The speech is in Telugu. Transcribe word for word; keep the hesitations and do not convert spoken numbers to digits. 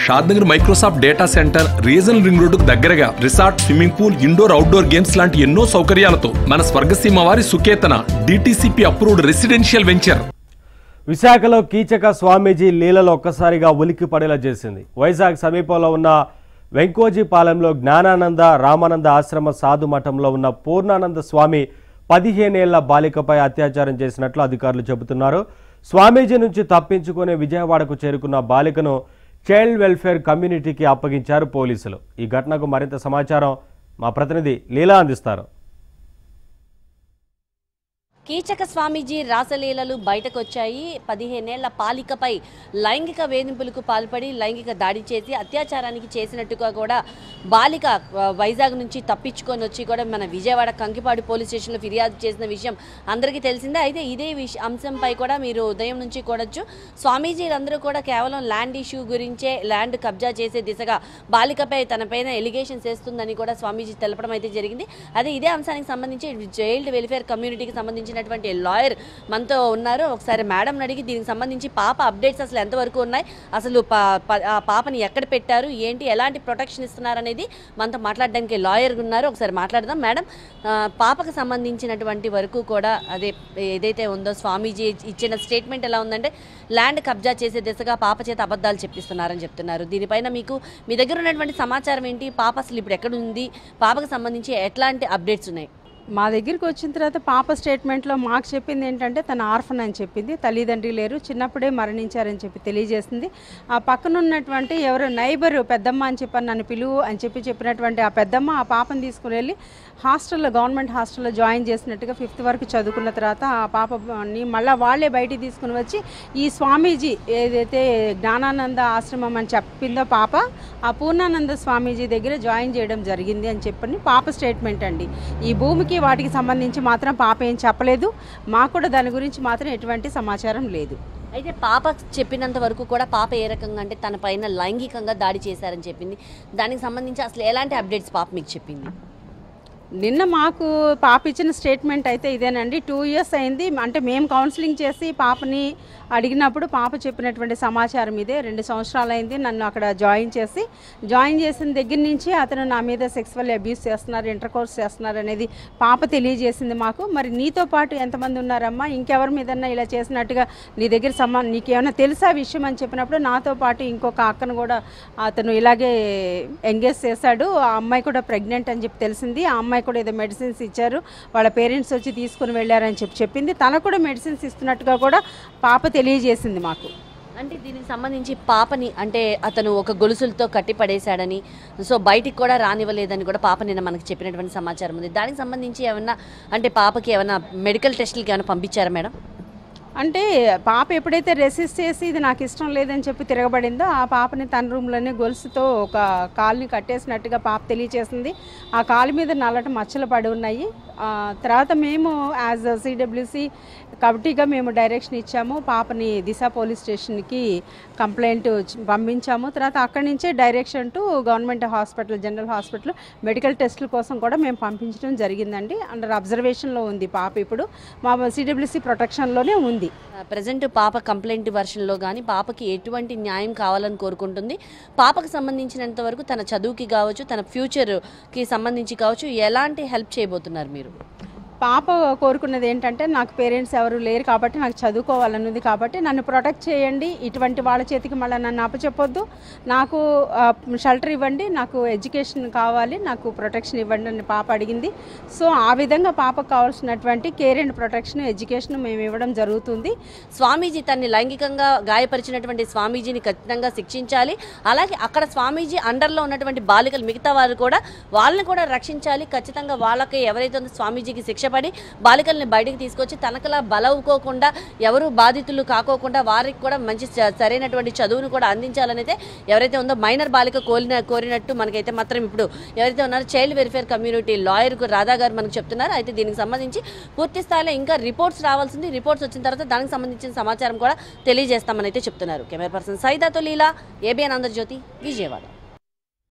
Shadnagar Microsoft data centre regional ring రోడ్డుకు దగ్గరగా resort, swimming pool, indoor outdoor games లాంటి ఎన్నో సౌకర్యాలతో మన స్వర్గసీమ వారి Suketana DTCP approved residential venture. విశాఖలో కీచక స్వామీజీ లీలలో ఒక్కసారిగా ఉలిక్కి పడేలా చేసింది. వైజాగ్ సమీపంలో ఉన్న వెంకోజీపాలెంలో జ్ఞానానంద రామానంద ఆశ్రమ సాధు మఠంలో ఉన్న పూర్ణానంద స్వామి పదిహేనేళ్ల బాలికపై అత్యాచారం చేసినట్లు అధికారులు చెబుతున్నారు. స్వామీజీ నుంచి తప్పించుకుని విజయవాడకు చేరుకున్న బాలికను చైల్డ్ వెల్ఫేర్ కమ్యూనిటీకి అప్పగించారు పోలీసులు. ఈ ఘటనకు మరింత సమాచారం మా ప్రతినిధి లీలా అందిస్తారు. కీచక స్వామీజీ రాసలీలలు బయటకొచ్చాయి. పదిహేనేళ్ల బాలికపై లైంగిక వేధింపులకు పాల్పడి లైంగిక దాడి చేసి అత్యాచారానికి చేసినట్టుగా కూడా బాలిక వైజాగ్ నుంచి తప్పించుకొని వచ్చి కూడా మన విజయవాడ కంకిపాడు పోలీస్ స్టేషన్లో ఫిర్యాదు చేసిన విషయం అందరికీ తెలిసిందే. అయితే ఇదే విష అంశంపై కూడా మీరు ఉదయం నుంచి కూడొచ్చు. స్వామీజీలందరూ కూడా కేవలం ల్యాండ్ ఇష్యూ గురించే ల్యాండ్ కబ్జా చేసే దిశగా బాలికపై తనపైన ఎలిగేషన్స్ వేస్తుందని కూడా స్వామీజీ తెలపడం అయితే జరిగింది. అదే ఇదే అంశానికి సంబంధించి చైల్డ్ వెల్ఫేర్ కమ్యూనిటీకి సంబంధించి లాయర్ మనతో ఉన్నారు. ఒకసారి మేడం అడిగి దీనికి సంబంధించి పాప అప్డేట్స్ అసలు ఎంతవరకు ఉన్నాయి, అసలు పాపని ఎక్కడ పెట్టారు, ఏంటి, ఎలాంటి ప్రొటెక్షన్ ఇస్తున్నారు అనేది మనతో మాట్లాడడానికి లాయర్ ఉన్నారు. ఒకసారి మాట్లాడదాం. మేడం, పాపకు సంబంధించినటువంటి వరకు కూడా అదే ఏదైతే ఉందో స్వామీజీ ఇచ్చిన స్టేట్మెంట్ ఎలా ఉందంటే ల్యాండ్ కబ్జా చేసే దిశగా పాప చేత అబద్ధాలు చెప్పిస్తున్నారని చెప్తున్నారు. దీనిపైన మీకు మీ దగ్గర ఉన్నటువంటి సమాచారం ఏంటి? పాప అసలు ఇప్పుడు ఎక్కడ ఉంది? పాపకు సంబంధించి ఎట్లాంటి అప్డేట్స్ ఉన్నాయి? మా దగ్గరికి వచ్చిన తర్వాత పాప స్టేట్మెంట్లో మాకు చెప్పింది ఏంటంటే తన ఆర్ఫన్ అని చెప్పింది, తల్లిదండ్రి లేరు, చిన్నప్పుడే మరణించారని చెప్పి తెలియజేసింది. ఆ పక్కన ఉన్నటువంటి ఎవరు నైబరు పెద్దమ్మ అని చెప్పి నన్ను పిలువు అని చెప్పి చెప్పినటువంటి ఆ పెద్దమ్మ ఆ పాపను తీసుకుని వెళ్ళి హాస్టల్లో గవర్నమెంట్ హాస్టల్లో జాయిన్ చేసినట్టుగా ఫిఫ్త్ వరకు చదువుకున్న తర్వాత ఆ పాపని మళ్ళీ వాళ్ళే బయటికి తీసుకుని వచ్చి ఈ స్వామీజీ ఏదైతే జ్ఞానానంద ఆశ్రమం అని చెప్పిందో పాప ఆ పూర్ణానంద స్వామీజీ దగ్గర జాయిన్ చేయడం జరిగింది అని చెప్పని పాప స్టేట్మెంట్ అండి. ఈ భూమికి వాటికి సంబంధించి మాత్రం పాప ఏం చెప్పలేదు. మాకు కూడా దాని గురించి మాత్రం ఎటువంటి సమాచారం లేదు. అయితే పాప చెప్పినంత వరకు కూడా పాప ఏ రకంగా అంటే తన పైన లైంగికంగా దాడి చేశారని చెప్పింది. దానికి సంబంధించి అసలు ఎలాంటి అప్డేట్స్ పాప మీకు చెప్పింది? నిన్న మాకు పాప ఇచ్చిన స్టేట్మెంట్ అయితే ఇదేనండి. టూ ఇయర్స్ అయింది అంటే మేము కౌన్సిలింగ్ చేసి పాపని అడిగినప్పుడు పాప చెప్పినటువంటి సమాచారం ఇదే. రెండు సంవత్సరాలు అయింది నన్ను అక్కడ జాయిన్ చేసి జాయిన్ చేసిన దగ్గర నుంచి అతను నా మీద సెక్సువల్ అబ్యూస్ చేస్తున్నారు, ఇంటర్ కోర్స్ చేస్తున్నారు అనేది పాప తెలియజేసింది మాకు. మరి నీతో పాటు ఎంతమంది ఉన్నారమ్మా, ఇంకెవరి మీదన్నా ఇలా చేసినట్టుగా నీ దగ్గర సమా నీకేమైనా తెలుసా విషయం అని చెప్పినప్పుడు నాతో పాటు ఇంకొక అక్కను కూడా అతను ఇలాగే ఎంగేజ్ చేశాడు. ఆ అమ్మాయి కూడా ప్రెగ్నెంట్ అని చెప్పి తెలిసింది. ఆ అమ్మాయి కూడా ఏదో మెడిసిన్స్ ఇచ్చారు, వాళ్ళ పేరెంట్స్ వచ్చి తీసుకుని వెళ్ళారని చెప్పి చెప్పింది. తనకు కూడా మెడిసిన్స్ ఇస్తున్నట్టుగా కూడా పాప తెలియజేసింది మాకు. అంటే దీనికి సంబంధించి పాపని అంటే అతను ఒక గొలుసులతో కట్టి పడేశాడని, సో బయటికి కూడా రానివ్వలేదని కూడా పాప నిన్న మనకు చెప్పినటువంటి సమాచారం ఉంది. దానికి సంబంధించి ఏమన్నా అంటే పాపకి ఏమన్నా మెడికల్ టెస్టులకి ఏమైనా పంపించారా మేడం? అంటే పాప ఎప్పుడైతే రెసిస్ట్ చేసి ఇది నాకు ఇష్టం లేదని చెప్పి తిరగబడిందో ఆ పాపని తన రూమ్లోనే గొలుసుతో ఒక కాలుని కట్టేసినట్టుగా పాప తెలియచేసింది. ఆ కాలు మీద నల్లటి మచ్చలు పడి ఉన్నాయి. తర్వాత మేము యాజ్ సిడబ్ల్యూసి కమిటీగా మేము డైరెక్షన్ ఇచ్చాము. పాపని దిశ పోలీస్ స్టేషన్కి కంప్లైంట్ పంపించాము. తర్వాత అక్కడి నుంచే direction to government hospital, general hospital medical టెస్టుల కోసం కూడా మేము పంపించడం జరిగిందండి. అండర్ అబ్జర్వేషన్లో ఉంది పాప. ఇప్పుడు మా సిడబ్ల్యూసి ప్రొటెక్షన్లోనే ఉంది. ప్రజెంట్ పాప కంప్లైంట్ వర్షన్లో కానీ పాపకి ఎటువంటి న్యాయం కావాలని కోరుకుంటుంది? పాపకు సంబంధించినంత వరకు తన చదువుకి కావచ్చు, తన ఫ్యూచర్కి సంబంధించి కావచ్చు, ఎలాంటి హెల్ప్ చేయబోతున్నారు మీరు? పాప కోరుకున్నది ఏంటంటే నాకు పేరెంట్స్ ఎవరు లేరు కాబట్టి నాకు చదువుకోవాలన్నది కాబట్టి నన్ను ప్రొటెక్ట్ చేయండి, ఇటువంటి వాళ్ళ చేతికి మళ్ళీ నన్ను అప్పచెప్పొద్దు, నాకు షెల్టర్ ఇవ్వండి, నాకు ఎడ్యుకేషన్ కావాలి, నాకు ప్రొటెక్షన్ ఇవ్వండి అని పాప అడిగింది. సో ఆ విధంగా పాపకు కావాల్సినటువంటి కేర్ అండ్ ప్రొటెక్షన్, ఎడ్యుకేషన్ మేము ఇవ్వడం జరుగుతుంది. స్వామీజీ తన్ని లైంగికంగా గాయపరిచినటువంటి స్వామీజీని ఖచ్చితంగా శిక్షించాలి. అలాగే అక్కడ స్వామీజీ అండర్లో ఉన్నటువంటి బాలికలు మిగతా వారు కూడా వాళ్ళని కూడా రక్షించాలి. ఖచ్చితంగా వాళ్ళకి ఎవరైతే ఉందో స్వామీజీకి శిక్ష పడి బాలికల్ని బయటికి తీసుకొచ్చి తనకలా బలవుకోకుండా ఎవరు బాధితులు కాకోకుండా వారికి కూడా మంచి సరైనటువంటి చదువును కూడా అందించాలనైతే ఎవరైతే ఉందో మైనర్ బాలిక కోరిన కోరినట్టు మనకైతే మాత్రం ఇప్పుడు ఎవరైతే ఉన్నారో child welfare community lawyer Radha గారు మనకు చెప్తున్నారు. అయితే దీనికి సంబంధించి పూర్తి స్థాయిలో ఇంకా రిపోర్ట్స్ రావాల్సింది. రిపోర్ట్స్ వచ్చిన తర్వాత దానికి సంబంధించిన సమాచారం కూడా తెలియజేస్తామని అయితే చెప్తున్నారు. కెమెరా పర్సన్ సైదాతో లీలా, ఏబిఎన్ ఆంధ్రజ్యోతి, విజయవాడ.